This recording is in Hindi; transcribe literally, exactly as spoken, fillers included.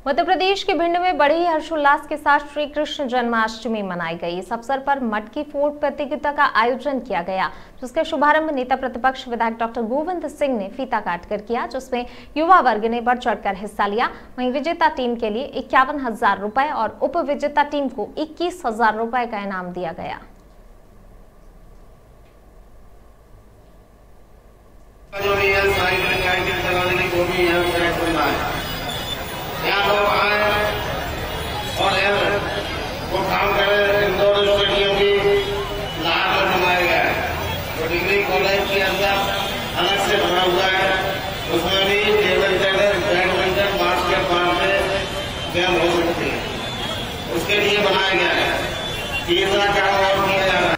मध्य प्रदेश के भिंड में बड़े ही हर्षोल्लास के साथ श्री कृष्ण जन्माष्टमी मनाई गई। इस अवसर पर मटकी फोड़ प्रतियोगिता का आयोजन किया गया, जिसका शुभारंभ नेता प्रतिपक्ष विधायक डॉक्टर गोविंद सिंह ने फीता काटकर किया, जिसमें युवा वर्ग ने बढ़ चढ़कर हिस्सा लिया। वहीं विजेता टीम के लिए इक्यावन हजार रुपए और उप विजेता टीम को इक्कीस हजार रुपए का इनाम दिया गया। और वो काम कर रहे इंदौर स्टेडियम की लाट में बनाया गया है, तो डिग्री कॉलेज के अंदर अलग से बना हुआ है। उसमें भी टेबल टेनिस, बैडमिंटन, बास्केटबॉल से गेम हो सकती है, उसके लिए बनाया गया है। तीसरा काम और किया जा रहा है।